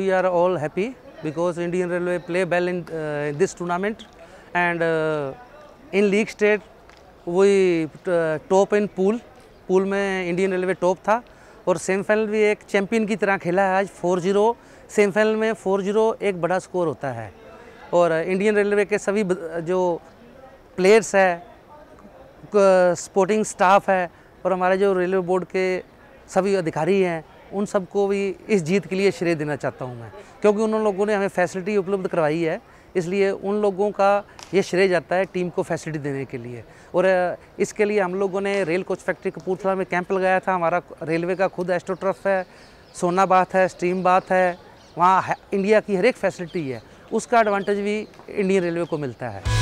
we are all happy because Indian Railway play well in this tournament, and in league state we top in pool में Indian railway top था और semifinal भी एक champion की तरह खेला है। आज 4-0 सेमीफाइनल में 4-0 एक बड़ा स्कोर होता है और इंडियन रेलवे के सभी जो प्लेयर्स है, स्पोर्टिंग स्टाफ है और हमारे जो रेलवे बोर्ड के सभी अधिकारी हैं, उन सबको भी इस जीत के लिए श्रेय देना चाहता हूं मैं, क्योंकि उन लोगों ने हमें फैसिलिटी उपलब्ध करवाई है, इसलिए उन लोगों का ये श्रेय जाता है टीम को फैसिलिटी देने के लिए। और इसके लिए हम लोगों ने रेल कोच फैक्ट्री कपूरथला में कैंप लगाया था। हमारा रेलवे का खुद एस्ट्रोटर्फ है, सोना बाथ है, स्टीम बाथ है, वहाँ इंडिया की हर एक फैसिलिटी है, उसका एडवांटेज भी इंडियन रेलवे को मिलता है।